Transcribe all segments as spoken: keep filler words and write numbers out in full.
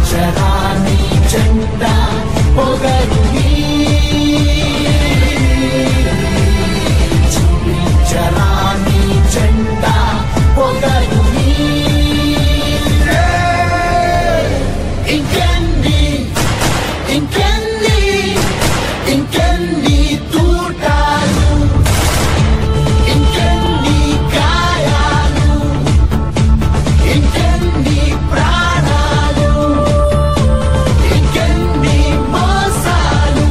చూపించరా నీ జెండా పొగరు నీ చూపించరా నీ జెండా పొగరు నీ ఇంకెన్ని ఇంకెన్ని ఇంకెన్ని తూటాలు ఇంకెన్ని గాయాలు ఇంకెన్ని ప్రాణాలు ఇంకెన్ని మోసాలు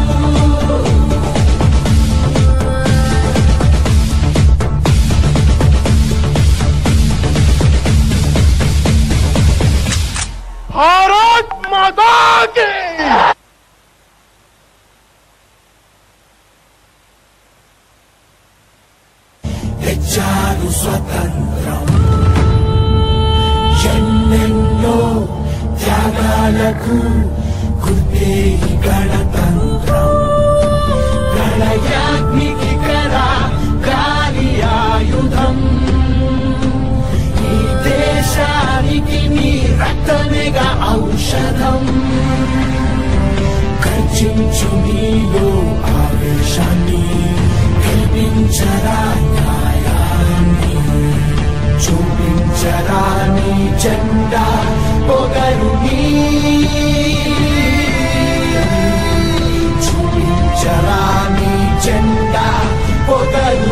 భారత్ మాతా కీ తెచ్చారు స్వతంత్రం ఎన్నెన్నో త్యాగాలకు గుర్తే గణతంత్రం ప్రళయాగ్నికి కరా గాలి ఆయుధం ఈ దేశానికి నీ రక్తమేగా ఔషధం గర్జించు నీలో ఆవేశాన్ని గెలిపించరా న్యాయాన్ని చూపించరా నీ జెండా పొగరు నీ చూపించరా నీ జెండా పొగరు